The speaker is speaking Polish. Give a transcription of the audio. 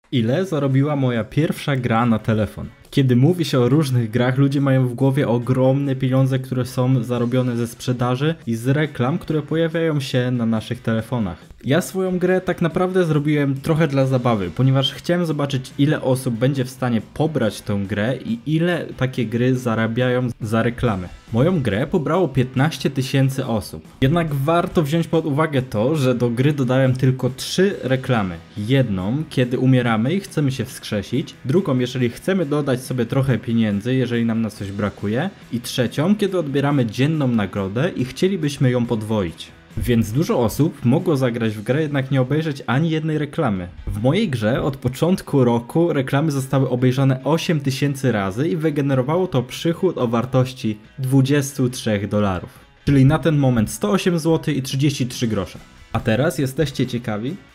Ile zarobiła moja pierwsza gra na telefon? Kiedy mówi się o różnych grach, ludzie mają w głowie ogromne pieniądze, które są zarobione ze sprzedaży i z reklam, które pojawiają się na naszych telefonach. Ja swoją grę tak naprawdę zrobiłem trochę dla zabawy, ponieważ chciałem zobaczyć, ile osób będzie w stanie pobrać tę grę i ile takie gry zarabiają za reklamy. Moją grę pobrało 15 000 osób. Jednak warto wziąć pod uwagę to, że do gry dodałem tylko 3 reklamy. Jedną, kiedy umieramy i chcemy się wskrzesić, drugą, jeżeli chcemy dodać sobie trochę pieniędzy, jeżeli nam na coś brakuje, i trzecią, kiedy odbieramy dzienną nagrodę i chcielibyśmy ją podwoić. Więc dużo osób mogło zagrać w grę, jednak nie obejrzeć ani jednej reklamy. W mojej grze od początku roku reklamy zostały obejrzane 8000 razy i wygenerowało to przychód o wartości $23. Czyli na ten moment 108 zł i 33 grosze. A teraz jesteście ciekawi?